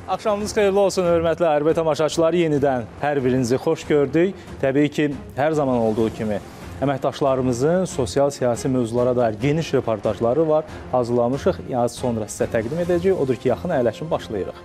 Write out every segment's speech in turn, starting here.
Axşamınız xeyirli olsun, hörmətli hərbi tamaşaçılar. Yenidən hər birinizi xoş gördük. Təbii ki, hər zaman olduğu kimi əməkdaşlarımızın sosial-siyasi mövzulara dair geniş reportajları var. Hazırlamışıq, az sonra sizə təqdim edəcəyik. Odur ki, yaxın əyləşin başlayırıq.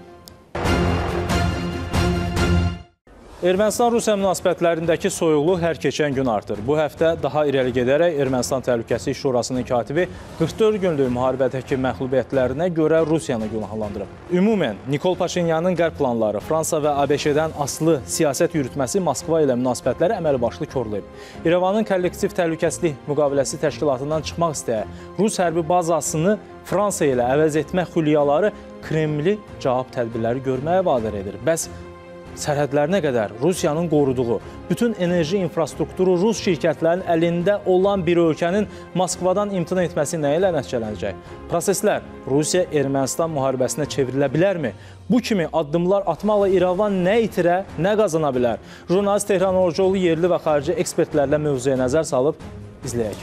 Ermənistan-Rusiya münasibətlərindəki soyuqluq hər keçən gün artır. Bu həftə daha irəli gedərək Ermənistan Təhlükəsizlik Şurasının katibi 44 günlük müharibədəki məğlubiyyətlərinə görə Rusiyanı günahlandırıb. Ümumən, Nikol Paşinyanın qərb planları, Fransa və ABŞ-dən asılı siyasət yürütməsi Moskva ilə münasibətləri əməli başlı korlayıb. İrəvanın kollektiv təhlükəsizlik müqaviləsi təşkilatından çıxmaq istəyə Rus hərbi bazasını Fransa ilə əvəz etmək xülyaları Kremli cavab tədbirləri görməyə vadar edir. Bəs sərhədlərinə qədər Rusiyanın qoruduğu bütün enerji infrastrukturu Rus şirkətlərinin əlində olan bir ölkənin Moskvadan imtina etməsi nə ilə nəticələnəcək? Proseslər Rusiya-Ermənistan müharibəsinə çevrilə bilərmi? Bu kimi addımlar atmaqla İrəvan nə itirə, nə qazana bilər? Jurnalist Tehran Orucoğlu yerli və xarici ekspertlərlə mövzuya nəzər salıb izləyək.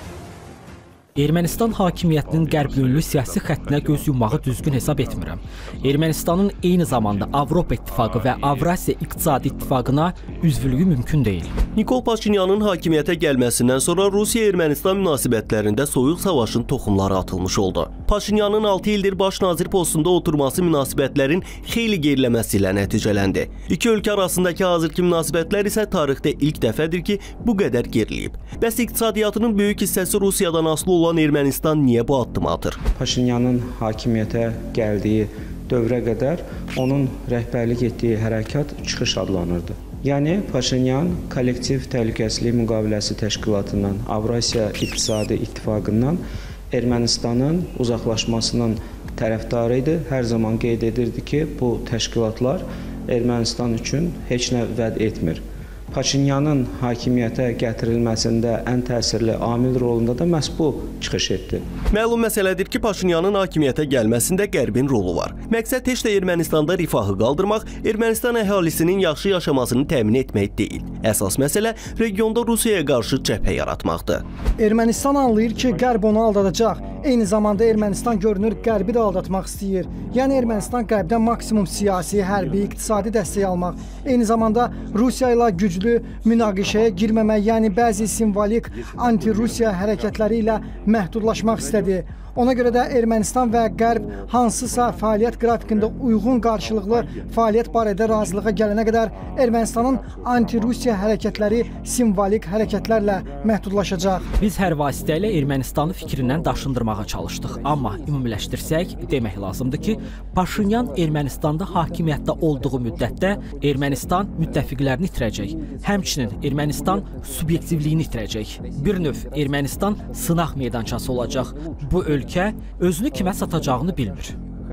Ermənistan hakimiyyətinin qərb yönlü siyasi xəttinə göz yummağı düzgün hesab etmirəm. Ermənistanın eyni zamanda Avropa İttifaqı və Avrasiya İqtisadi İttifaqına üzvlüyü mümkün deyil. Nikol Paşinyanın hakimiyyətə gəlməsindən sonra Rusiya-Ermənistan münasibətlərində soyuq savaşın toxumları atılmış oldu. Paşinyanın 6 ildir baş nazir postunda oturması münasibətlərin xeyli geriləməsi ilə nəticələndi. İki ölkə arasındakı hazırki münasibətlər isə tarixdə ilk dəfədir ki, bu qədər geriləyib. Bəs iqtisadiyyatının böyük hissəsi Rusiyadan asılı olan Ermənistan niyə bu addımı atır? Paşinyanın hakimiyyətə gəldiyi dövrə qədər onun rəhbərlik etdiyi hərəkat çıxış adlanırdı. Yəni, Paşinyan kollektiv təhlükəsizlik müqaviləsi təşkilatından, Avrasiya İqtisadi İttifaqından Ermənistanın uzaqlaşmasının tərəfdarı idi. Hər zaman qeyd edirdi ki, bu təşkilatlar Ermənistan üçün heç nə vəd etmir. Paşinyanın hakimiyyətə gətirilməsində ən təsirli amil rolunda da məhz bu çıxış etdi. Məlum məsələdir ki, Paşinyanın hakimiyyətə gəlməsində Qərbin rolu var. Məqsəd heç də Ermənistanda rifahı qaldırmaq, Ermənistan əhalisinin yaxşı yaşamasını təmin etmək deyil. Əsas məsələ regionda Rusiyaya qarşı cəbhə yaratmaqdır. Ermənistan anlayır ki, Qərb onu aldadacaq. Eyni zamanda Ermənistan görünür Qərbi də aldatmaq istəyir. Yəni Ermənistan Qərbdən maksimum siyasi, hərbi, iqtisadi dəstək almaq, eyni zamanda Rusiya ilə güclü münaqişəyə girməmək, yəni bəzi simvolik anti-Rusiya hərəkətləri ilə məhdudlaşmaq istədi. Ona görə də Ermənistan və Qərb hansısa fəaliyyət qrafikində uyğun qarşılıqlı fəaliyyət barədə razılığa gələnə qədər Ermənistanın anti-Rusiya hərəkətləri simvolik hərəkətlərlə məhdudlaşacaq. Biz hər vasitə ilə Ermənistanı fikrindən daşındırmağa çalışdıq. Amma ümumiləşdirsək, demək lazımdır ki, Paşinyan Ermənistanda hakimiyyətdə olduğu müddətdə Ermənistan müttəfiqlərini itirəcək. Həmçinin Ermənistan subyektivliyini itirəcək. Bir növ Ermənistan sınaq meydançası olacaq. Bu ölkə özünü kimə satacağını bilmir.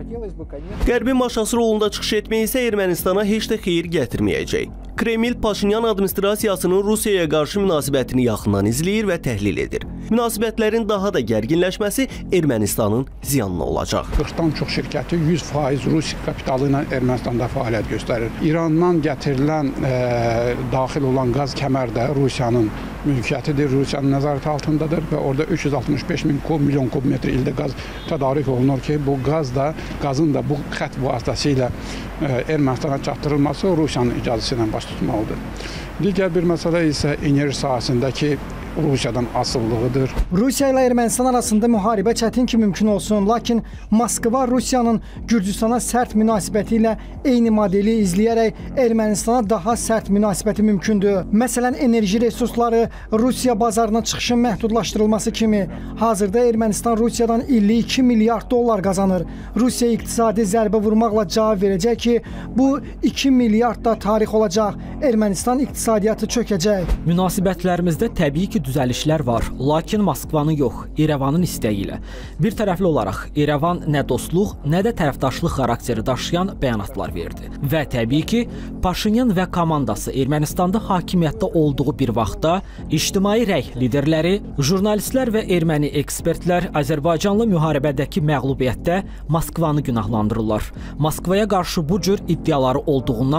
Qərbin maşası rolunda çıxış etmək isə Ermənistana heç də xeyir gətirməyəcək. Kreml Paşinyan administrasiyasının Rusiyaya qarşı münasibətini yaxından izləyir və təhlil edir. Münasibətlərin daha da gərginləşməsi Ermənistanın ziyanına olacaq. 40-dan çox şirkəti 100% Rusiya kapitalı ilə Ermənistanda fəaliyyət göstərir. İrandan gətirilən daxil olan qaz kəmər də Rusiyanın mülkiyyətidir, Rusiyanın nəzarəti altındadır və orada 365 milyon kubmetr ildə qaz tədarik olunur ki, bu qazın da bu xətt vasitəsilə Ermənistana çatdırılması Rusiyanın icazəsi ilə baş tutmalıdır. Digər bir məsələ isə enerji sahəsindəki Rusiyadan asıllığıdır. Rusiya ilə Ermənistan arasında müharibə çətin ki mümkün olsun, lakin Moskva Rusiyanın Gürcüstana sərt münasibəti ilə eyni modeli izləyərək Ermənistana daha sərt münasibəti mümkündür. Məsələn, enerji resursları, Rusiya bazarına çıxışın məhdudlaşdırılması kimi. Hazırda Ermənistan Rusiyadan illik 2 milyard dollar qazanır. Rusiya iqtisadi zərbə vurmaqla cavab verəcək ki, bu 2 milyard da tarix olacaq. Ermənistan iqtisadiyyatı çökəcək. Münasibətlərimizdə təbii ki, düzəlişlər var, lakin Moskvanın yox, İrəvanın istəyi ilə. Bir tərəfli olaraq İrəvan nə dostluq, nə də tərəfdaşlıq xarakteri daşıyan bəyanatlar verdi. Və təbii ki, Paşinyan və komandası Ermənistanda hakimiyyətdə olduğu bir vaxtda ictimai rəy liderləri, jurnalistlər və erməni ekspertlər Azərbaycanlı müharibədəki məğlubiyyətdə Moskvanı günahlandırırlar. Moskvaya qarşı bu cür iddiaları olduğundan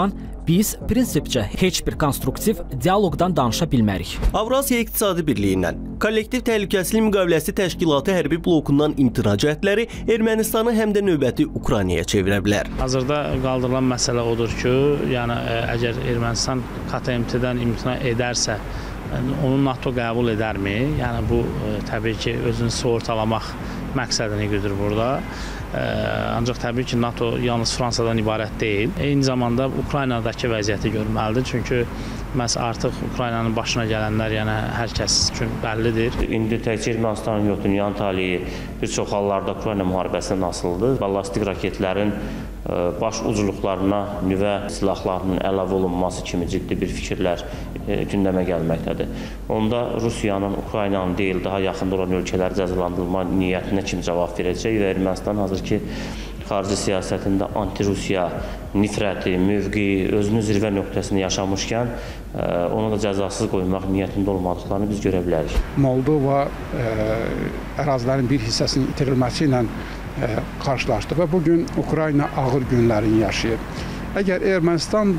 biz prinsipcə heç bir konstruktiv dialoqdan danışa bilmərik. Avrasiya İqtisadi Birliyindən, Kollektiv Təhlükəsizlik Müqaviləsi Təşkilatı hərbi blokundan imtina cəhdləri Ermənistanı həm də növbəti Ukraynaya çevirə bilər. Hazırda qaldırılan məsələ odur ki, yəni əgər Ermənistan KMTT-dən imtina edərsə, onu NATO qəbul edərmi? Yəni bu təbii ki, özünü sığortalamaq məqsədini güdür burada. Ancaq təbii ki, NATO yalnız Fransadan ibarət deyil. Eyni zamanda Ukraynadakı vəziyyəti görməlidir. Çünki məhz artıq Ukraynanın başına gələnlər yəni hər kəs üçün bəllidir. İndi təkcə Ermənistanın yox, dünyanın taleyi bir çox hallarda Ukrayna müharibəsindən asılıdır. Ballistik raketlərin baş ucluqlarına nüvə silahlarının əlavə olunması kimi ciddi bir fikirlər gündəmə gəlməkdədir. Onda Rusiyanın, Ukraynanın deyil, daha yaxında olan ölkələri cəzalandırma niyyətinə kim cavab verəcək və Ermənistan hazır ki, xarici siyasətində anti-Rusiya nifrəti, mövqeyi, özünün zirvə nöqtəsini yaşamışkən onu da cəzasız qoymaq niyyətində olmadıqlarını biz görə bilərik. Moldova ərazilərin bir hissəsinin itirilməsi ilə qarşılaşdı və bugün Ukrayna ağır günlərini yaşayır. Əgər Ermənistan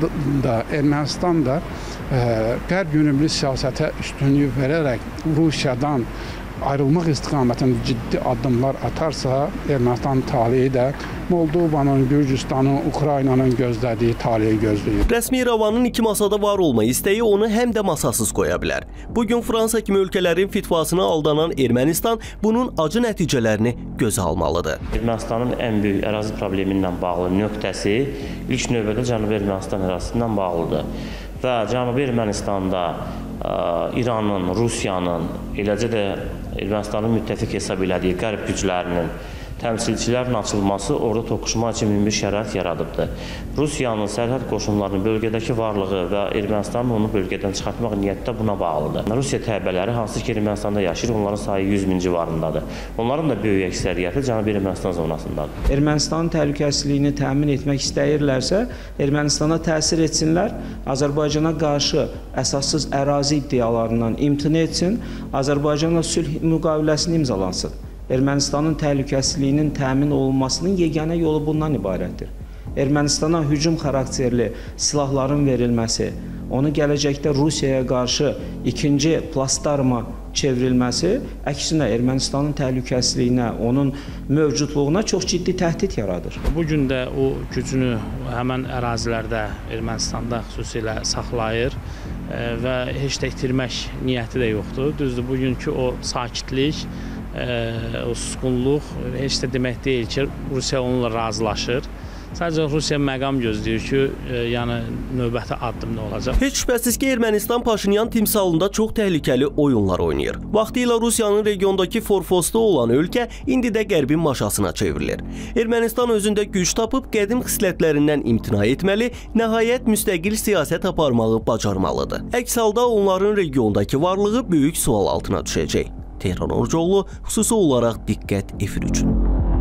da qərb yönümlü siyasətə üstünlük verərək Rusiyadan ayrılmaq istiqamətində ciddi addımlar atarsa, Ermənistan taleyi də Moldovanın, Gürcüstanın, Ukraynanın gözlədiyi taleyi gözləyir. Rəsmi İrəvanın iki masada var olma istəyi onu həm də masasız qoya bilər. Bugün Fransa kimi ölkələrin fitvasına aldanan Ermənistan bunun acı nəticələrini gözə almalıdır. Ermənistanın ən böyük ərazi problemi ilə bağlı nöqtəsi ilk növbədə Cənubi Ermənistan ərazisindən bağlıdır. Və Cənubi Ermənistanda İranın, Rusiyanın, eləcə də Ermənistanın müttəfiq hesab elədiyi qərb güclərinin təmsilçilərin açılması orada toqquşma üçün bir şərait yaradıbdır. Rusiyanın sərhəd qoşunlarının bölgədəki varlığı və Ermənistanın onu bölgədən çıxartmaq niyyəti də buna bağlıdır. Rusiya təbələri, hansı ki Ermənistanda yaşayır, onların sayı 100 min civarındadır. Onların da böyük əksəriyyəti Cənubi Ermənistan zonasındadır. Ermənistanın təhlükəsizliyini təmin etmək istəyirlərsə, Ermənistana təsir etsinlər, Azərbaycana qarşı əsassız ərazi iddialarından imtina etsin, Azərbaycanla sülh müqaviləsini imzalansın. Ermənistanın təhlükəsizliyinin təmin olunmasının yeganə yolu bundan ibarətdir. Ermənistana hücum xarakterli silahların verilməsi, onu gələcəkdə Rusiyaya qarşı ikinci plastarma çevrilməsi, əksinə Ermənistanın təhlükəsizliyinə, onun mövcudluğuna çox ciddi təhdid yaradır. Bugün də o gücünü həmən ərazilərdə Ermənistanda xüsusilə saxlayır və heç də itirmək niyyəti də yoxdur. Düzdür, bugünkü o sakitlik, o susqunluq heç də demək deyil ki, Rusiya onunla razılaşır. Sadəcə Rusiya məqam gözləyir ki, yəni növbəti addım nə olacaq? Heç şübhəsiz ki, Ermənistan Paşinyan timsalında çox təhlükəli oyunlar oynayır. Vaxtilə Rusiyanın regiondakı forpostu olan ölkə indi də qərbin maşasına çevrilir. Ermənistan özündə güc tapıb qədim xislətlərindən imtina etməli, nəhayət müstəqil siyasət aparmağı bacarmalıdır. Əks halda onların regiondakı varlığı böyük sual altına düşəcək. Tehran Orcoğlu, xüsusi olaraq Diqqət efir üçün.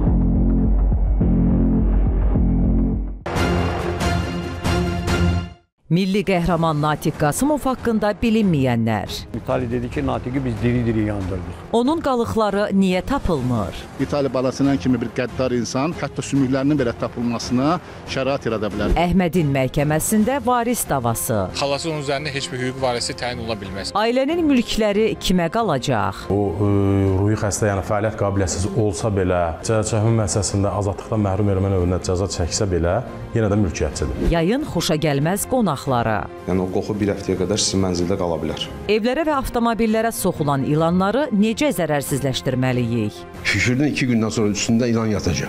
Milli qəhrəman Natiq Qasımov haqqında bilinməyənlər. İtali dedi ki, Natiqi biz diri-diri yandırdıq. Onun qalıqları niyə tapılmır? İtali Balasınan kimi bir qəddar insan hətta sümüklərinin belə tapılmasına şərait yarada bilər. Əhmədin məhkəməsində varis davası. Xalası onun üzərində heç bir hüquq varisi təyin ola bilməz. Ailənin mülkləri kimə qalacaq? O ruhi xəstə, yəni fəaliyyət qabiliyyətsiz olsa belə, cəza çəkmə müəssisəsində azadlıqdan məhrum etmə növündə cəza çəksə belə, yenə də mülkiyyətçidir. Yayın xoşagəlməz qonaqları. Yəni o qoxu bir həftəyə qədər sizin mənzildə qala bilər. Evlərə və avtomobillərə soxulan ilanları necə zərərsizləşdirməliyik? Şişirdən 2 gündən sonra üstündə ilan yatacaq.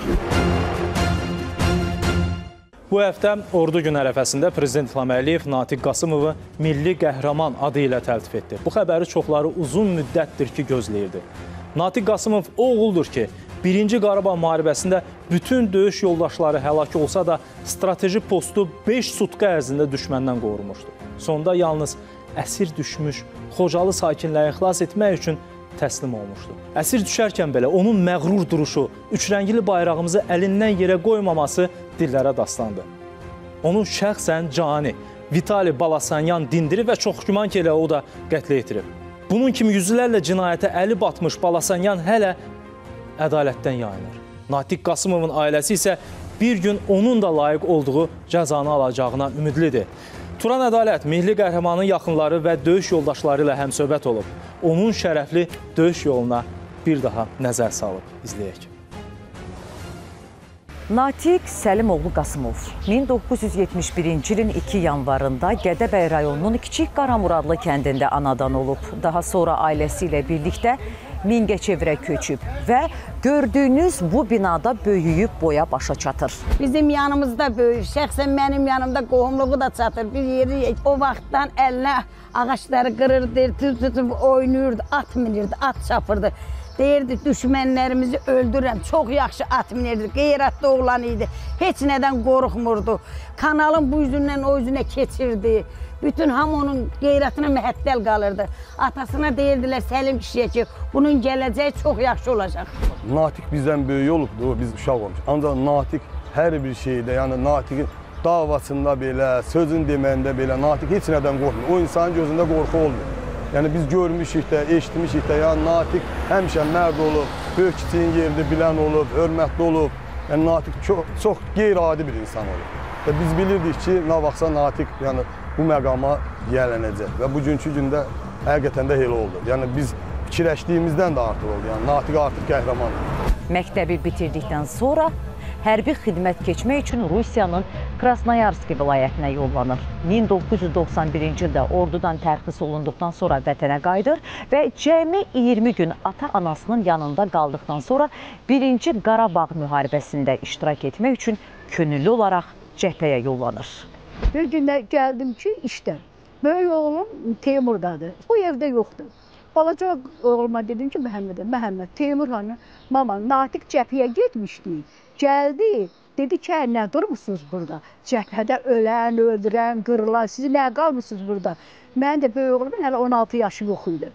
Bu həftə Ordu gün ərəfəsində Prezident İlham Əliyev Natiq Qasımovu Milli Qəhrəman adı ilə təltif etdi. Bu xəbəri çoxları uzun müddətdir ki, gözləyirdi. Natiq Qasımov o oğuldur ki, 1-ci Qarabağ müharibəsində bütün döyüş yoldaşları həlak olsa da strateji postu 5 sutka ərzində düşməndən qorumuşdu. Sonda yalnız əsir düşmüş Xocalı sakinləri xilas etmək üçün təslim olmuşdu. Əsir düşərkən belə onun məğrur duruşu, üçrəngli bayrağımızı əlindən yerə qoymaması dillərə dastandı. Onun şəxsən cani Vitali Balasanyan dindirib və çox güman ki, elə o da qətlə yetirib. Bunun kimi yüzlərlə cinayətə əli batmış Balasanyan hələ ədalətdən yayınır. Natiq Qasımovun ailəsi isə bir gün onun da layiq olduğu cəzanı alacağına ümidlidir. Turan Ədalət milli qəhrəmanın yaxınları və döyüş yoldaşları ilə həmsöhbət olub. Onun şərəfli döyüş yoluna bir daha nəzər salıb. İzləyək. Natiq Səlimoğlu Qasımov 1971-ci ilin 2 yanvarında Gədəbəy rayonunun Kiçik Qaramuradlı kəndində anadan olub. Daha sonra ailəsi ilə birlikdə Mingəçevirə köçüb və gördüyünüz bu binada böyüyüb boya başa çatır. Bizim yanımızda böyür, şəxsən mənim yanımda qohumluğu da çatır. Bir yeri o vaxtdan əlinə ağaçları qırırdı, tutub oynayırdı, at minirdi, at çapırdı. Deyirdi, düşmənlərimizi öldürürəm, çox yaxşı at minirdi, qeyrətli oğlan idi, heç nədən qorxmurdu. Kanalın bu üzündən o üzünə keçirdi. Bütün hamı onun qeyrətinə məhəttəl qalırdı. Atasına deyirdilər Səlim kişiyə ki, bunun gələcəyi çox yaxşı olacaq. Natiq bizdən böyük olubdur, biz uşaq olmuş. Ancaq Natiq hər bir şeydə, yəni Natiqin davasında belə, sözün deməndə belə, Natiq heç nədən qorxmur. O insanın gözündə qorxu olmuyor. Yəni biz görmüşük də, eşitmişik də, yəni Natiq həmişə mərd olub, böyük kiçiyin yerini bilən olub, hörmətli olub. Yəni Natiq çox qeyri-adi bir insan olub. Və biz bilirdik ki, nə vaxtsa Natiq yəni, bu məqama gələnəcək və bugünkü gündə həqiqətən də elə oldu. Yəni biz fikirləşdiyimizdən də artıq oldu. Yəni Natiq artıq qəhrəmandır. Məktəbi bitirdikdən sonra hərbi xidmət keçmək üçün Rusiyanın Krasnoyarsk vilayətinə yollanır. 1991-ci ildə ordudan tərxis olunduqdan sonra vətənə qayıdır və cəmi 20 gün ata-anasının yanında qaldıqdan sonra 1-ci Qarabağ müharibəsində iştirak etmək üçün könüllü olaraq cəbhəyə yollanır. Bir gündə gəldim ki, işdən. Böyük oğlum Teymurdadır. O evdə yoxdur. Balaca oğluma dedim ki, Məhəmməd, Teymur hanı, mama, Natiq cəbhəyə getmişdi. Gəldi, dedi ki, nə durmuşsunuz burada? Cəbhədə ölən, öldürən, qırılan, siz nə qalmışsınız burada? Mən də böyük oğlumun hələ 16 yaşı yox idi.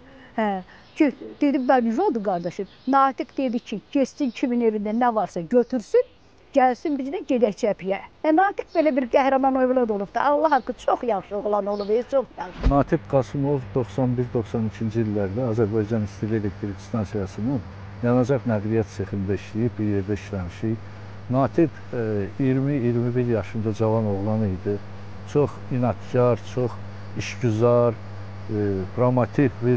Dedim, mən yüz oldu qardaşım. Natiq dedi ki, geçsin kimin evində nə varsa götürsün, gəlsin biz də gedək cəbhəyə. Natiq belə bir qəhrəman oğlan olub da, Allah haqqı çox yaxşı oğlan olub, çox yaxşı. Natiq Qasımov 91-92-ci illərdə Azərbaycan İstiqlal Elektrik Stansiyasının yanacaq nəqliyyat sexində işləyib, bir yerdə işləmişik. Natiq 20-21 yaşında cavan oğlan idi. Çox inadkar, çox işgüzar, dramatik bir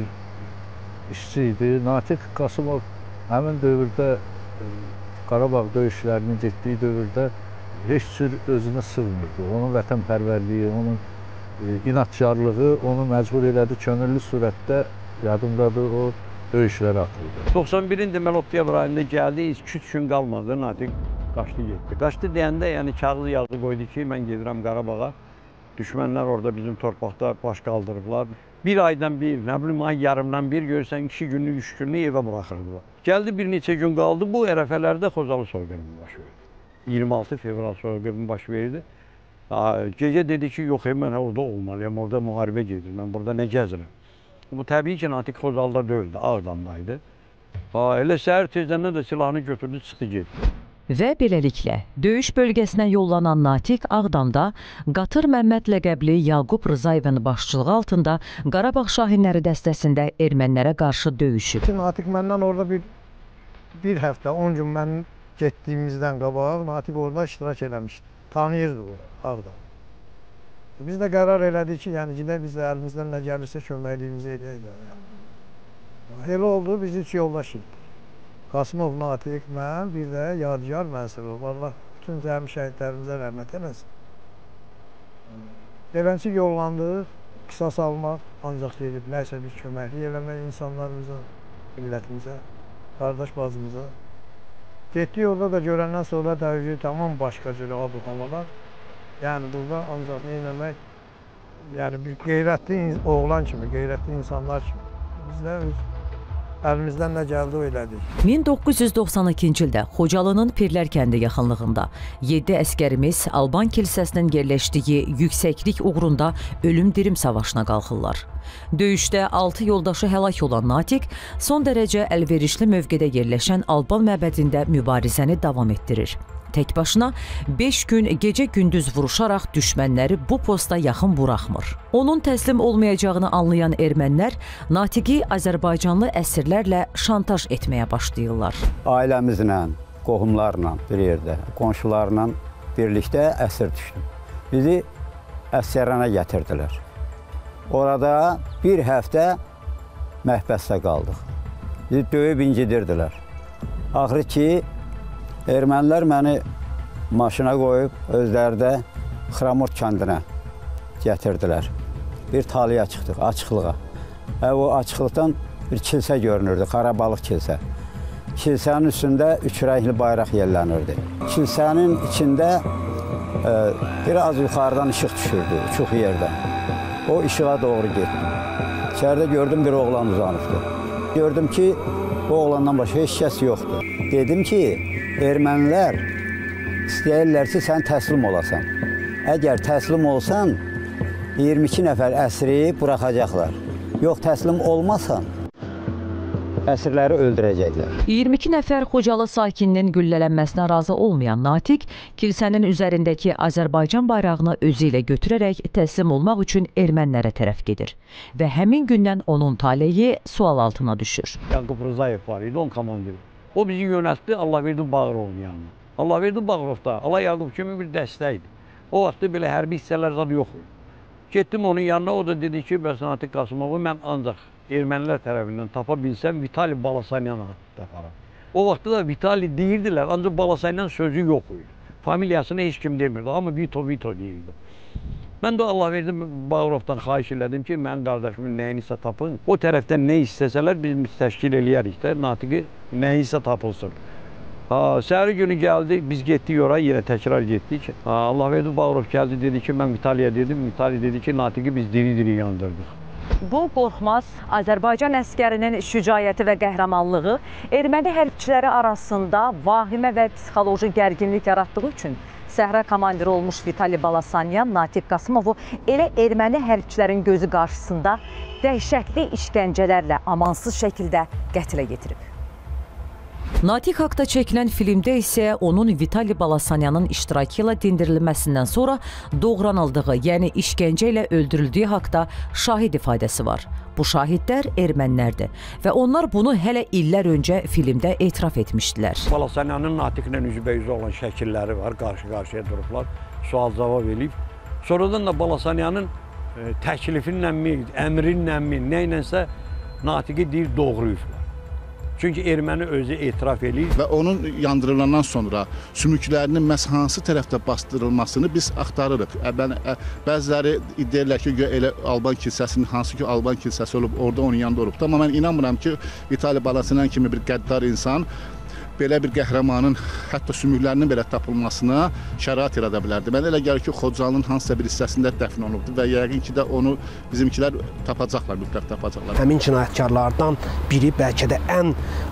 işçi idi. Natiq Qasımov həmin dövrdə Qarabağ döyüşlərinin getdiyi dövrdə heç cür özünə sığmırdı. Onun vətənpərvərliyi, onun inadkarlığı onu məcbur elədi, könüllü surətdə yadımdadır o döyüşlərə atıldı. 91-in deməli oktyabr ayında gəldi, 2-3 gün qalmadı, Natiq qaçdı getdi. Qaçdı deyəndə, yəni kağızı yazdı qoydu ki, mən gedirəm Qarabağa. Düşmənlər orada bizim torpaqda baş qaldırıblar. Bir aydan bir, nə bilim, ay yarımdan bir görürsən 2 günlük, 3 günlük evə buraxırdılar. Gəldi bir neçə gün qaldı, bu ərəfələrdə Xozalı soyqırımı baş verdi. 26 fevral soyqırımı baş verdi. Gecə dedi ki, yox, mən orada olmalıyam, orada müharibə gedir, mən burada nə gəzirəm. Bu təbii ki, Natiq Xozalıda deyildi, Ağdamdaydı. Elə səhər tezdən də silahını götürdü, çıxdı getdi. Və beləliklə, döyüş bölgəsinə yollanan Natiq Ağdamda Qatır Məmməd ləqəbli Yaqub Rızayevin başçılığı altında Qarabağ Şahinləri dəstəsində ermənilərə qarşı döyüşüb. Natiq məndən orada bir həftə, 10 gün mən getdiyimizdən qabaq Natiq orada iştirak eləmişdi. Tanıyırdı o Ağdam. Biz də qərar elədik ki, yəni gedək biz də əlimizdən nə gəlirsə köməkliyimizi edək. Elə oldu, biz 3 yoldaşıq. Qasımov, Natiq, mən, bir də Yadigar Mənsurov. Allah bütün cəmi şəhidlərimizə rəhmət eləsin. Eləncə yollandıq, qisas almaq ancaq gedib, nəysə bir köməklik eləmək insanlarımıza, millətimizə, qardaş bazımıza. Getdik orada da görəndən sonra təbii tamam başqa cürə abluqamalar. Yəni burada ancaq nə eləmək, yəni bir qeyrətli oğlan kimi, qeyrətli insanlar kimi. Biz də əlimizdən nə gəldi o elədik. 1992-ci ildə Xocalının Pirlər kəndi yaxınlığında 7 əsgərimiz Alban kilsəsinin yerləşdiyi yüksəklik uğrunda ölüm-dirim savaşına qalxırlar. Döyüşdə 6 yoldaşı həlak olan Natiq son dərəcə əlverişli mövqedə yerləşən Alban məbədində mübarizəni davam etdirir. Tək başına 5 gün gecə-gündüz vuruşaraq düşmənləri bu posta yaxın buraxmır. Onun təslim olmayacağını anlayan ermənilər Natiqi Azərbaycanlı əsirlərlə şantaj etməyə başlayırlar. Ailəmizlə, qohumlarla bir yerdə, qonşularla birlikdə əsir düşdüm. Bizi Əsgərana gətirdilər. Orada bir həftə məhbəsdə qaldıq. Bizi döyüb incidirdilər. Axırı ki, ermənilər məni maşına qoyub özləri də Xramort kəndinə gətirdilər. Bir talaya çıxdıq, açıqlığa. O açıqlıqdan bir kilsə görünürdü, Qarabalıq kilsə. Kilsənin üstündə üç rəngli bayraq yellənirdi. Kilsənin içində biraz yuxarıdan işıq düşürdü, uçuq yerdən. O işığa doğru getdim. İçəridə gördüm bir oğlan uzanıbdı. Gördüm ki, bu oğlandan başqa heç kəs yoxdur. Dedim ki, ermənilər istəyirlər ki, sən təslim olasan. Əgər təslim olsan, 22 nəfər əsiri buraxacaqlar. Yox, təslim olmasan, əsirləri öldürəcəklər. 22 nəfər Xocalı sakininin güllələnməsinə razı olmayan Natiq, kilsənin üzərindəki Azərbaycan bayrağını özü ilə götürərək təslim olmaq üçün ermənilərə tərəf gedir. Və həmin gündən onun taleyi sual altına düşür. Yaqub Rızayev var idi, onun komandiri. O bizi yönəltdi Allahverdi Bağırovun yanına. Allahverdi Bağırovda Allah Yaqub kimi bir dəstəkdir. O vaxtda belə hərbi hissələr zad yox idi. Getdim onun yanına, o da dedi ki, bəs Natiq Qasımovu mən ancaq ermənilər tərəfindən tapa bilsəm, Vitali Balasanyan'a taparam. O vaxtda da Vitali deyirdilər, ancaq Balasanyan sözü yox idi. Familiyasını heç kim demirdi, amma Vito deyirdi. Mən də Allahverdi Bağırovdan xahiş elədim ki, mənim qardaşımın nəyinisə tapın. O tərəfdən nə istəsələr biz təşkil eləyərik də, Natiqi nəyinsə tapılsın. Səhəri günü gəldi, biz getdik oraya, yenə təkrar getdik. Allahverdi Bağırov gəldi, dedi ki, mən Vitaliyə dedim. Vitali dedi ki, Natiqi biz diri-diri yandırdıq. Bu qorxmaz Azərbaycan əskərinin şücaəti və qəhrəmanlığı erməni hərbçiləri arasında vahimə və psixoloji gərginlik yaratdığı üçün səhra komandiri olmuş Vitali Balasanyan Natiq Qasımovu elə erməni hərbçilərin gözü qarşısında dəhşətli işgəncələrlə amansız şəkildə qətlə yetirib. Natiq haqda çəkilən filmdə isə onun Vitali Balasanyanın iştirakı ilə dindirilməsindən sonra doğranıldığı, yəni işgəncə ilə öldürüldüyü haqda şahid ifadəsi var. Bu şahidlər ermənilərdir və onlar bunu hələ illər öncə filmdə etiraf etmişdilər. Balasanyanın Natiqlə üzbəyüzü olan şəkilləri var, qarşı-qarşıya durublar, sual-cavab eləyib. Sonradan da Balasanyanın təklifinləmi, əmrinləmi, nəyləsə Natiqi deyir doğruyublar. Çünki erməni özü etiraf eləyir. Və onun yandırılandan sonra sümüklərinin məhz hansı tərəfdə bastırılmasını biz axtarırıq. Bəziləri deyirlər ki, elə Alban kilsəsinin, hansı ki Alban kilsəsi olub, orada onun yanında olubdur. Amma mən inanmıram ki, Vitali Balasanyan kimi bir qəddar insan belə bir qəhrəmanın hətta sümüklərinin belə tapılmasına şərait yarada bilərdi. Mənə elə gəlir ki, Xocalının hansısa bir hissəsində dəfn olunubdur və yəqin ki də onu bizimkilər tapacaqlar, mütləq tapacaqlar. Həmin cinayətkarlardan biri, bəlkə də ən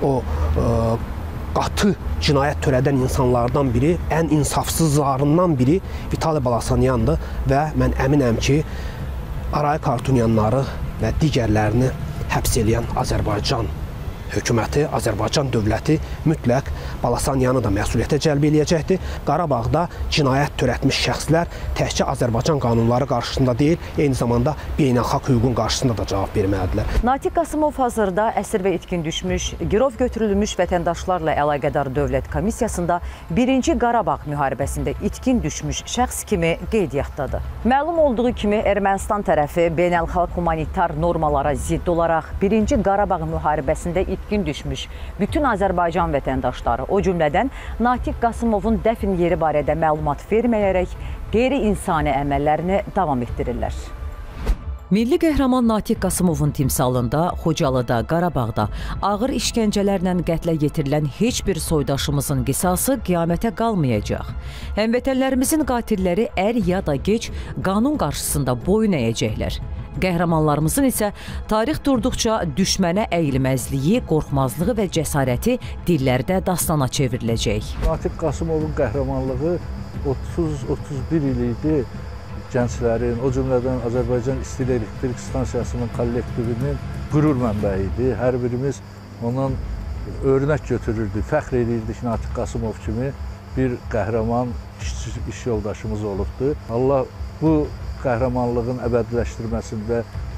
qatı cinayət törədən insanlardan biri, ən insafsızlarından biri Vitali Balasanyandır və mən əminəm ki, Aray Kartunyanları və digərlərini həbs eləyən Azərbaycan hökuməti, Azərbaycan dövləti mütləq Balasanyanı da məsuliyyətə cəlb eləyəcəkdir. Qarabağda cinayət törətmiş şəxslər təkcə Azərbaycan qanunları qarşısında deyil, eyni zamanda beynəlxalq hüququn qarşısında da cavab verməlidirlər. Natiq Qasımov hazırda əsir və itkin düşmüş, girov götürülmüş vətəndaşlarla əlaqədar dövlət komissiyasında 1-ci Qarabağ müharibəsində itkin düşmüş şəxs kimi qeydiyyatdadır. Məlum olduğu kimi Ermənistan tərəfi beynəlxalq humanitar normalara zidd olaraq 1-ci Qarabağ müharibəsində itkin düşmüş bütün Azərbaycan vətəndaşları, o cümlədən Natiq Qasımovun dəfn yeri barədə məlumat verməyərək qeyri-insani əməllərini davam etdirirlər. Milli qəhrəman Natiq Qasımovun timsalında, Xocalıda, Qarabağda ağır işgəncələrlə qətlə yetirilən heç bir soydaşımızın qisası qiyamətə qalmayacaq. Həmvətənlərimizin qatilləri ər ya da gec qanun qarşısında boyun əyəcəklər. Qəhrəmanlarımızın isə tarix durduqca düşmənə əyilməzliyi, qorxmazlığı və cəsarəti dillərdə dastana çevriləcək. Natiq Qasımovun qəhrəmanlığı 30-31 il idi. Gənclərin, o cümlədən Azərbaycan İstilik Elektrik Stansiyasının kollektivinin qürur mənbəyi idi. Hər birimiz ondan örnək götürürdük, fəxr edirdik Natiq Qasımov kimi bir qəhrəman iş yoldaşımız olubdur. Allah bu qəhrəmanlığın əbədiləşdirməsində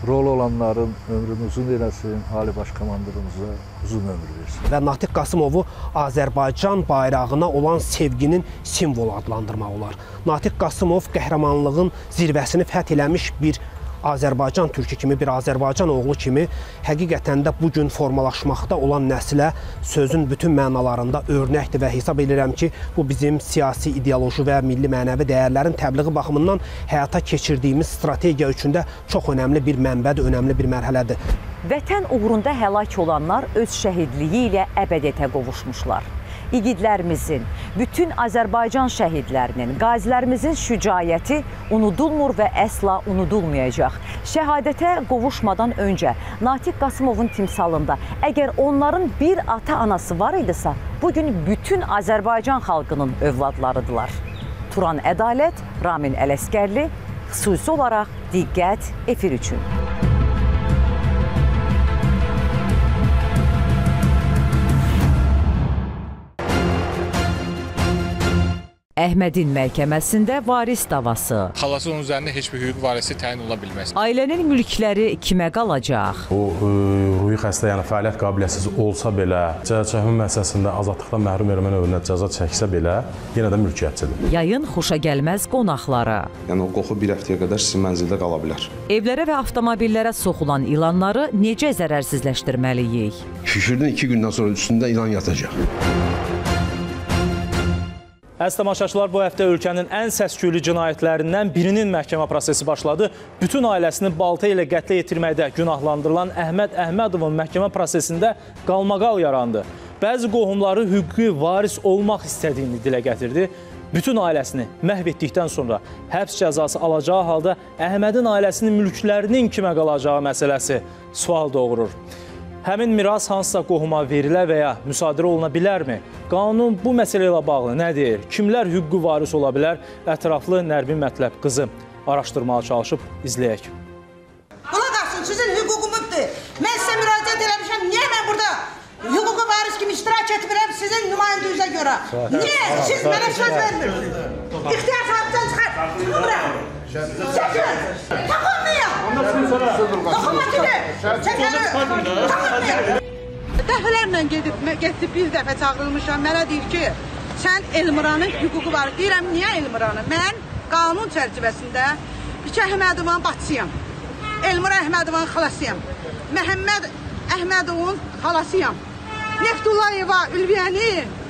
rol olanların ömrünü uzun eləsin, Ali Baş Komandanımıza uzun ömür versin. Və Natiq Qasımovu Azərbaycan bayrağına olan sevginin simvolu adlandırmaq olar. Natiq Qasımov qəhrəmanlığın zirvəsini fəth eləmiş bir Azərbaycan türkü kimi, bir Azərbaycan oğlu kimi həqiqətən də bugün formalaşmaqda olan nəslə sözün bütün mənalarında örnəkdir və hesab edirəm ki, bu bizim siyasi, ideoloji və milli mənəvi dəyərlərin təbliği baxımından həyata keçirdiyimiz strategiya üçün də çox önəmli bir mənbədir, önəmli bir mərhələdir. Vətən uğrunda həlak olanlar öz şəhidliyi ilə əbədiyyətə qovuşmuşlar. İgidlərimizin, bütün Azərbaycan şəhidlərinin, qazilərimizin şücaəti unudulmur və əsla unudulmayacaq. Şəhadətə qovuşmadan öncə Natiq Qasımovun timsalında əgər onların bir ata-anası var idisə, bugün bütün Azərbaycan xalqının övladlarıdırlar. Turan Ədalət, Ramin Ələsgərli, xüsusi olaraq diqqət efir üçün. Əhmədin məhkəməsində varis davası. Xalası onun üzərində heç bir hüquqi varisi təyin ola bilməz. Ailənin mülkləri kimə qalacaq? O ruhi xəstə, yəni fəaliyyət qabiliyyətsiz olsa belə, cəzaçəkmə müəssisəsində azadlıqdan məhrum etmə növünə cəza çəksə belə, yenə də mülkiyyətçidir. Yayın xoşagəlməz qonaqları. Yəni o qoxu bir həftəyə qədər sizin mənzildə qala bilər. Evlərə və avtomobillərə soxulan ilanları necə zərərsizləşdirməliyik? Şükürdən 2 gündən sonra üstündə ilan yatacaq. Əziz tamaşaçılar, bu həftə ölkənin ən səs-küylü cinayətlərindən birinin məhkəmə prosesi başladı. Bütün ailəsini balta ilə qətlə yetirməkdə günahlandırılan Əhməd Əhmədovun məhkəmə prosesində qalmaqal yarandı. Bəzi qohumları hüquqi varis olmaq istədiyini dilə gətirdi. Bütün ailəsini məhv etdikdən sonra həbs cəzası alacağı halda Əhmədin ailəsinin mülklərinin kimə qalacağı məsələsi sual doğurur. Həmin miras hansısa qohuma verilə və ya müsadirə oluna bilərmi? Qanun bu məsələ ilə bağlı nə deyir? Kimlər hüquqi varis ola bilər? Ətraflı Nərmin Mətləb qızı araşdırmağa çalışıb izləyək. Qulaq asın, sizin hüququmuzdur. Mən sizə müraciət eləmişəm. Niyə mən burada hüquqi varis kimi iştirak etmirəm sizin nümayəndənizə görə? Niyə? Siz mənə söz vermirsiniz. İxtiyar sahibdən çıxar. Bura. Çəkin. Taxılmayın. Taxılma kimi. Çəkin. Dəfələrlə gedib bir dəfə çağırılmışam. Mənə deyir ki, sən Elmiranın hüququ var. Deyirəm, niyə Elmiranın? Mən qanun çərçivəsində İki Əhmədovun bacısıyam. Elmira Əhmədovun xalasıyam. Məhəmməd Əhmədovun xalasıyam. Neftullayeva Ülviyəni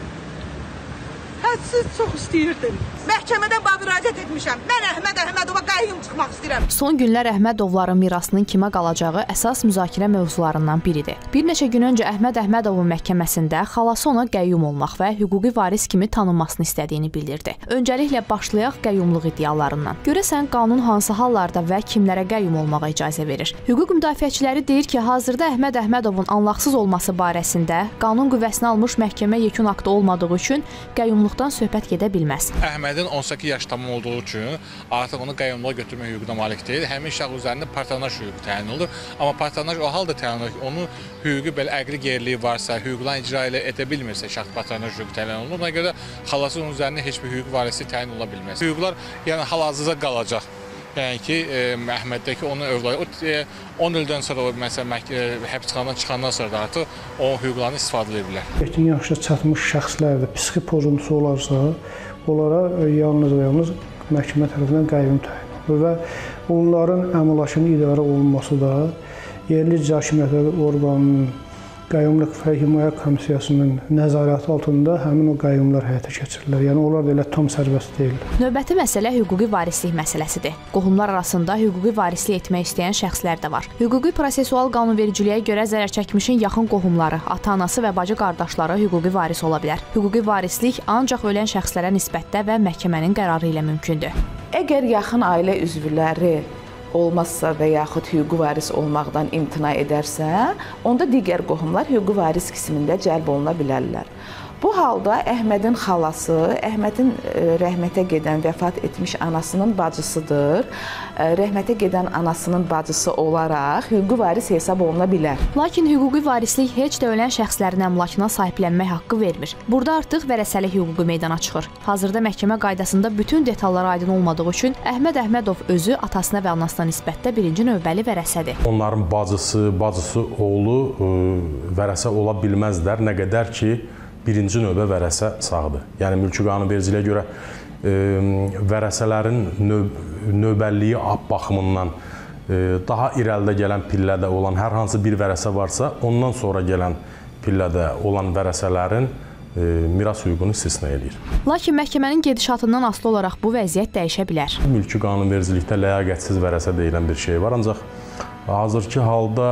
hədsiz çox istəyirdim. Məhkəmədə müraciət etmişəm. Mən Əhməd Əhmədova qayyum çıxmaq istəyirəm. Son günlər Əhmədovların mirasının kimə qalacağı əsas müzakirə mövzularından biridir. Bir neçə gün öncə Əhməd Əhmədovun məhkəməsində xalası ona qayyum olmaq və hüquqi varis kimi tanınmasını istədiyini bildirdi. Öncəliklə başlayaq qayyumluq iddialarından. Görəsən qanun hansı hallarda və kimlərə qayyum olmağa icazə verir? Hüquq müdafiəçiləri deyir ki, hazırda Əhməd Əhmədovun anlaqsız olması barəsində qanun qüvvəsini almış məhkəmə yekun aktı olmadığı üçün qayyumluqdan söhbət gedə bilməz. Əhmədin 18 yaş tamam olduğu üçün artıq onu qayyumluğa götürmə hüququna malik deyil. Həmin şəxs üzərində patronaj hüququ təyin olunur. Amma patronaj o halda təyin olunur ki, onun hüquqi belə əqli geriliyi varsa, hüquqlan icra edə bilmirsə şəxs patronaj hüququ təyin olunur. Buna görə xalası onun üzərində heç bir hüquq varisi təyin ola bilməz. Hüquqlar yəni hal-hazırda qalacaq. Yəni ki, Əhməddəki onun övladı 10 ildən sonra o məsələn həbsxanadan çıxandan sonra da artıq o hüquqlarını istifadə edə bilər. Yetkin yaşa çatmış şəxslərdə psixi pozuntusu olarsa, onlara yalnız və yalnız məhkəmə tərəfindən qayyum təyin olunur və onların əməllaşının idarə olunması da yerli icra hakimiyyəti orqanının qayyumluq və himayə komissiyasının nəzarəti altında həmin o qayyumlar həyata keçirilir. Yəni onlar da elə tam sərbəst deyil. Növbəti məsələ hüquqi varislik məsələsidir. Qohumlar arasında hüquqi varislik etmək istəyən şəxslər də var. Hüquqi prosesual qanunvericiliyə görə zərər çəkmişin yaxın qohumları, ata-anası və bacı qardaşları hüquqi varis ola bilər. Hüquqi varislik ancaq ölən şəxslərə nisbətdə və məhkəmənin qərarı ilə mümkündür. Əgər yaxın ailə üzvləri olmazsa və yaxud hüquqi varis olmaqdan imtina edərsə, onda digər qohumlar hüquqi varis qismində cəlb oluna bilərlər. Bu halda Əhmədin xalası, Əhmədin rəhmətə gedən, vəfat etmiş anasının bacısıdır. Rəhmətə gedən anasının bacısı olaraq hüquqi varis hesab oluna bilər. Lakin hüquqi varislik heç də ölən şəxslərin əmlakına sahiblənmək haqqı vermir. Burada artıq vərəsəlik hüququ meydana çıxır. Hazırda məhkəmə qaydasında bütün detallar aydın olmadığı üçün Əhməd Əhmədov özü atasına və anasına nisbətdə birinci növbəli vərəsədir. Onların bacısı, oğlu vərəsə ola bilməzlər, nə qədər ki, birinci növbə vərəsə sağdır. Yəni, mülki qanunvericiliyə görə vərəsələrin növbəlliyi baxımından daha irəlidə gələn pillədə olan hər hansı bir vərəsə varsa, ondan sonra gələn pillədə olan vərəsələrin miras hüququnu istisna edir. Lakin məhkəmənin gedişatından asılı olaraq bu vəziyyət dəyişə bilər. Mülki qanunvericilikdə ləyaqətsiz vərəsə deyilən bir şey var, ancaq hazırki halda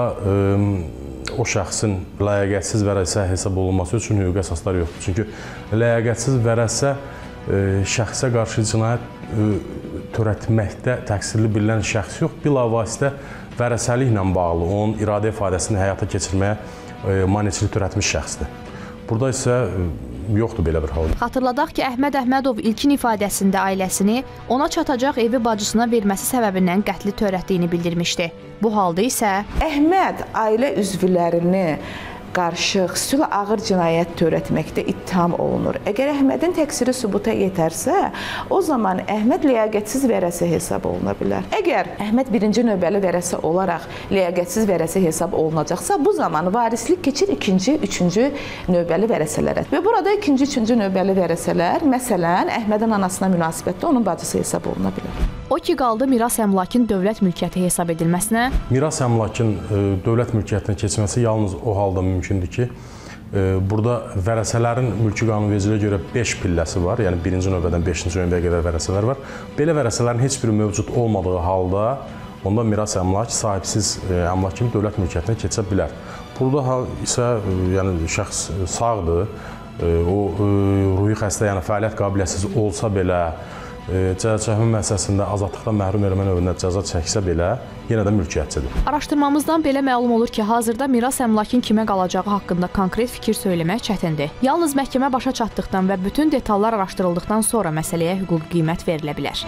o şəxsin ləyaqətsiz vərəsə hesab olunması üçün hüquqi əsaslar yoxdur. Çünki ləyaqətsiz vərəsə şəxsə qarşı cinayət törətməkdə təqsirli bilinən şəxs yox, bilavasitə vərəsəliklə bağlı onun iradə ifadəsini həyata keçirməyə maneçilik törətmiş şəxsdir. Burada isə yoxdur belə bir hal. Xatırladaq ki, Əhməd Əhmədov ilkin ifadəsində ailəsini ona çatacaq evi bacısına verməsi səbəbindən qətli törətdiyini bildirmişdi. Bu halda isə Əhməd ailə üzvlərini qarşı xüsusilə ağır cinayət törətməkdə ittiham olunur. Əgər Əhmədin təqsiri sübuta yetərsə, o zaman Əhməd ləyaqətsiz vərəsə hesab oluna bilər. Əgər Əhməd birinci növbəli vərəsə olaraq ləyaqətsiz vərəsə hesab olunacaqsa, bu zaman varislik keçir ikinci, üçüncü növbəli vərəsələrə. Və burada ikinci, üçüncü növbəli vərəsələr, məsələn, Əhmədin anasına münasibətdə onun bacısı hesab oluna bilər. O ki qaldı miras əmlakın dövlət mülkiyyəti hesab edilməsinə. Miras əmlakın dövlət mülkiyyətinə keçməsi yalnız o halda mümkündür ki, burada vərəsələrin mülki qanunvericiliyə görə 5 pilləsi var, yəni birinci növbədən 5-ci növbəyə qədər vərəsələr var. Belə vərəsələrin heç biri mövcud olmadığı halda onda miras əmlak sahibsiz əmlak kimi dövlət mülkiyyətinə keçə bilər. Burada isə yəni şəxs sağdır, o ruhi xəstə, yəni fəaliyyət qabiliyyətsiz olsa belə, cəzaçəkmə müəssisəsində azadlıqdan məhrum etmə növündə cəza çəksə belə, yenə də mülkiyyətçidir. Araşdırmamızdan belə məlum olur ki, hazırda miras əmlakın kimə qalacağı haqqında konkret fikir söyləmək çətindir. Yalnız məhkəmə başa çatdıqdan və bütün detallar araşdırıldıqdan sonra məsələyə hüquqi qiymət verilə bilər.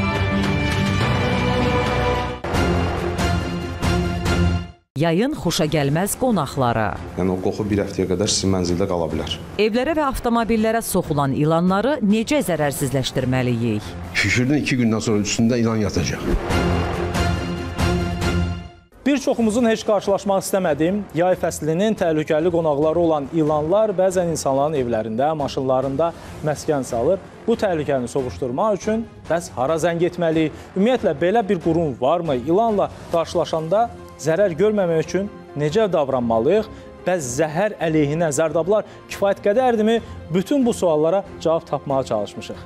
Yayın xoşagəlməz qonaqları. Yəni o qoxu bir həftəyə qədər sizin mənzildə qala bilər. Evlərə və avtomobillərə soxulan ilanları necə zərərsizləşdirməliyik? Şişirdən 2 gündən sonra üstündə ilan yatacaq. Bir çoxumuzun heç qarşılaşmaq istəmədiyim yay fəslinin təhlükəli qonaqları olan ilanlar bəzən insanların evlərində, maşınlarında məskən salır. Bu təhlükəni sovuşdurmaq üçün bəs hara zəng etməliyik? Ümumiyyətlə, belə bir qurum varmı? İlanla qarşılaşanda zərər görməmək üçün necə davranmalıyıq? Bəs zəhər əleyhinə zərdablar kifayət qədərdirmi? Bütün bu suallara cavab tapmağa çalışmışıq.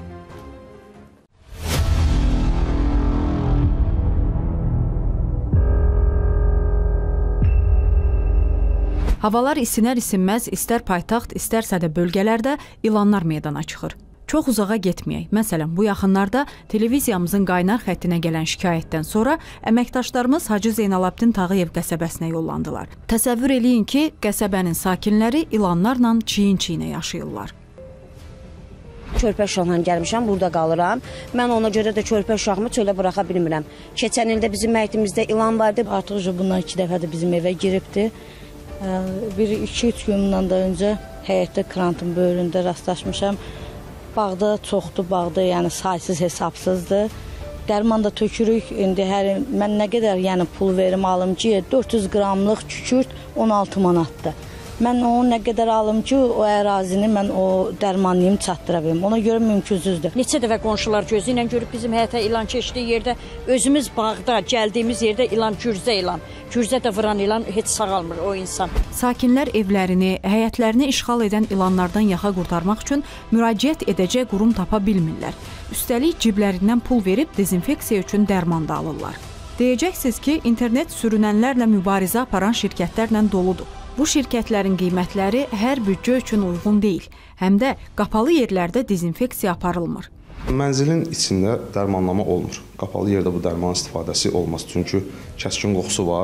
Havalar isinər-isinməz istər paytaxt, istərsə də bölgələrdə ilanlar meydana çıxır. Çox uzağa getməyək. Məsələn, bu yaxınlarda televiziyamızın qaynar xəttinə gələn şikayətdən sonra əməkdaşlarımız Hacı Zeynalabdin Tağıyev qəsəbəsinə yollandılar. Təsəvvür eləyin ki, qəsəbənin sakinləri ilanlarla çiyin-çiyinə yaşayırlar. Körpə uşaqla gəlmişəm, burada qalıram. Mən ona görə də körpə uşağımı çölə buraxa bilmirəm. Keçən ildə bizim həyətimizdə ilan vardı. Artıq bundan 2 dəfədir bizim evə giribdi. Bir 2-3 gündən də öncə həyətdə krantın böyründə rastlaşmışam. Bağda çoxdur, bağda yəni saysız hesabsızdır. Dərman da tökürük. İndi mən nə qədər yəni pul verim alım ki, 400 qramlıq kükürt 16 manatdır. Mən onu nə qədər alım ki, o ərazini mən o dərmanlıyım çatdıra bilim. Ona görə mümkünsüzdür. Neçə dəfə qonşular gözü ilə görüb bizim həyətə ilan keçdiyi yerdə, özümüz bağda, gəldiyimiz yerdə ilan, gürzə ilan. Gürzə də vuran ilan heç sağalmır o insan. Sakinlər evlərini, həyətlərini işğal edən ilanlardan yaxa qurtarmaq üçün müraciət edəcək qurum tapa bilmirlər. Üstəlik ciblərindən pul verib dezinfeksiya üçün dərman da alırlar. Deyəcəksiniz ki, internet sürünənlərlə mübarizə aparan şirkətlərlə doludur. Bu şirkətlərin qiymətləri hər büdcə üçün uyğun deyil, həm də qapalı yerlərdə dezinfeksiya aparılmır. Mənzilin içində dərmanlama olmur. Qapalı yerdə bu dərman istifadəsi olmaz, çünki kəskin qoxusu var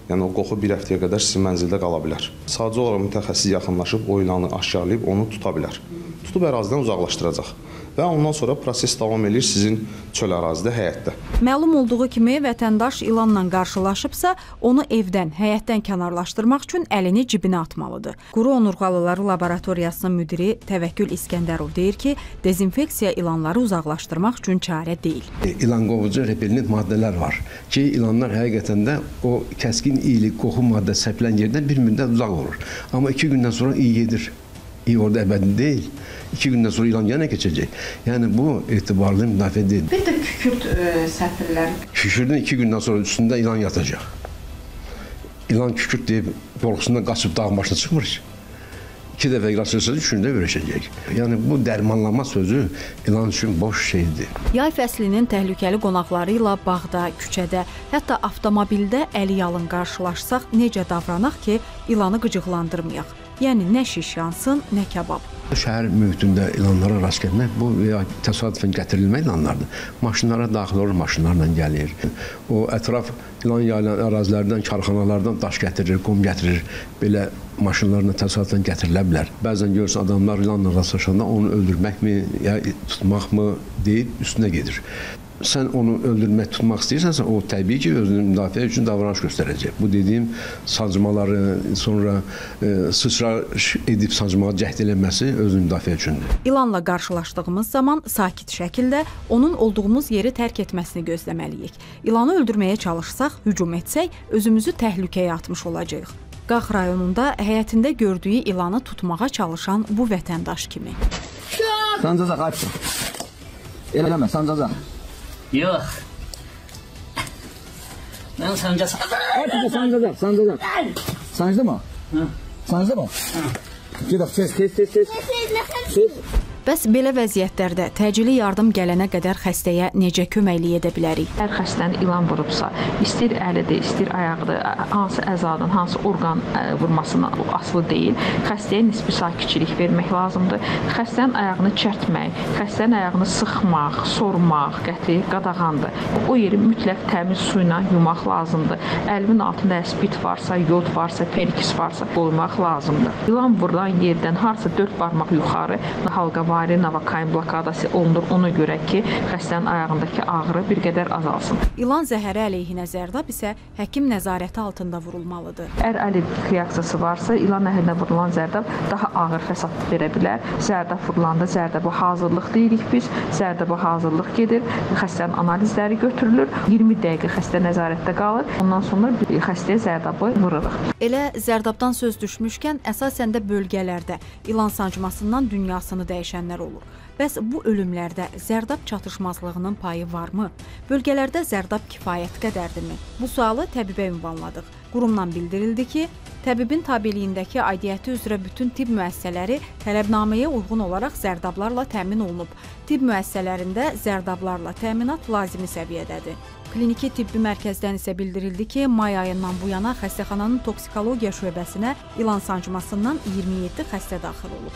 Yəni o qoxu bir həftəyə qədər sizin mənzildə qala bilər. Sadəcə olaraq mütəxəssis yaxınlaşıb o ilanı aşkarlayıb onu tuta bilər. Tutub ərazidən uzaqlaşdıracaq. Və ondan sonra proses davam edir sizin çöl ərazidə, həyətdə. Məlum olduğu kimi vətəndaş ilanla qarşılaşıbsa, onu evdən, həyətdən kənarlaşdırmaq üçün əlini cibinə atmalıdır. Quru onurğalıları laboratoriyasının müdiri Təvəkkül İskəndərov deyir ki, dezinfeksiya ilanları uzaqlaşdırmaq üçün çarə deyil. İlan qovucu repellent maddələr var ki, ilanlar həqiqətən də o kəskin iyili qoxu maddəsi səpilən yerdən bir müddət uzaq olur. Amma 2 gündən sonra iyi gedir. İyi orada əbədi deyil. 2 gündən sonra ilan yenə keçəcək. Yəni bu etibarlı müdafiə deyil. Bir də kükürt səpirlər. Kükürdün 2 gündən sonra üstündə ilan yatacaq. İlan kükürt deyib qorxusundan qaçıb dağ başına çıxmır ki. 2 dəfə qaçırsa 3-cündə görüşəcək. Yəni bu dərmanlama sözü ilan üçün boş şeydir. Yay fəslinin təhlükəli qonaqları ilə bağda, küçədə, hətta avtomobildə əli-yalın qarşılaşsaq necə davranaq ki, ilanı qıcıqlandırmayaq? Yəni nə şiş yansın, nə kabab. Şəhər mühitində ilanlara rast gəlmək, bu veya təsadüfən gətirilmə ilanlardır. Maşınlara daxil olur, maşınlarla gəlir. O ətraf ilan yayılan ərazilərdən, karxanalardan daş gətirir, qum gətirir. Belə maşınlarla təsadüfən gətirilə bilər. Bəzən görürsən adamlar ilanla rastlaşanda onu öldürməkmi, ya tutmaqmı deyib üstünə gedir. Sən onu öldürmək, tutmaq istəyirsənsə, o təbii ki, özünü müdafiə üçün davranış göstərəcək. Bu dediyim sancmaları, sonra sıçrayış edib sancmağa cəhd eləməsi özünü müdafiə üçündür. İlanla qarşılaşdığımız zaman sakit şəkildə onun olduğumuz yeri tərk etməsini gözləməliyik. İlanı öldürməyə çalışsaq, hücum etsək, özümüzü təhlükəyə atmış olacağıq. Qax rayonunda həyətində gördüyü ilanı tutmağa çalışan bu vətəndaş kimi. Sancacaq, açsın. Eləmə, sancacaq. Yox. Mən sancacaq. Açsın, sancacaq, sancacaq. Sancdı mı? Sancdı mı? Gedək, tez. Bəs belə vəziyyətlərdə təcili yardım gələnə qədər xəstəyə necə köməklik edə bilərik? Hər xəstəni ilan vurubsa, istir əlidir, istir ayaqdır, hansı əzadan, hansı orqan vurmasına asılı deyil. Xəstəyə nisbi sakitçilik vermək lazımdır. Xəstənin ayağını çərtmək, xəstənin ayağını sıxmaq, sormaq, qəti, qadağandır. O yeri mütləq təmiz su ilə yumaq lazımdır. Əlinin altında spit varsa, yod varsa, perikis varsa qoymaq lazımdır. İlan vurulan yerdən harsa 4 barmaq yuxarı halqa Navakain blokadası olunur ona görə ki, xəstənin ayağındakı ağrı bir qədər azalsın. İlan zəhəri əleyhinə zərdab isə həkim nəzarəti altında vurulmalıdır. Əgər allergik reaksiyası varsa, ilan əleyhinə vurulan zərdab daha ağır fəsad verə bilər. Zərdab vurulanda zərdaba hazırlıq deyirik biz. Zərdaba hazırlıq gedir, xəstənin analizləri götürülür. 20 dəqiqə xəstə nəzarətdə qalır. Ondan sonra xəstəyə zərdabı vururuq. Elə zərdabdan söz düşmüşkən, əsasən də bölgələrdə ilan sancmasından dünyasını dəyişənlər olur. Bəs bu ölümlərdə zərdab çatışmazlığının payı varmı? Bölgələrdə zərdab kifayət qədərdirmi? Bu sualı təbibə ünvanladıq. Qurumdan bildirildi ki, təbibin tabeliyindəki aidiyyəti üzrə bütün tibb müəssisələri tələbnaməyə uyğun olaraq zərdablarla təmin olunub. Tibb müəssisələrində zərdablarla təminat lazımi səviyyədədir. Kliniki tibbi mərkəzdən isə bildirildi ki, may ayından bu yana xəstəxananın toksikologiya şöbəsinə ilan sancmasından 27 xəstə daxil olub.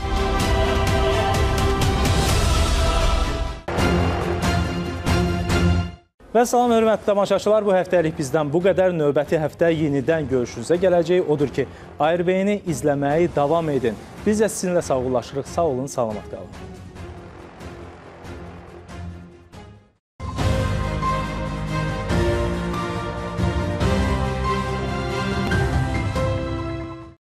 Və salam hörmətli tamaşaçılar, bu həftəlik bizdən bu qədər. Növbəti həftə yenidən görüşünüzə gələcək. Odur ki, ARB-ni izləməyi davam edin. Biz də sizinlə sağollaşırıq. Sağ olun, salamat qalın.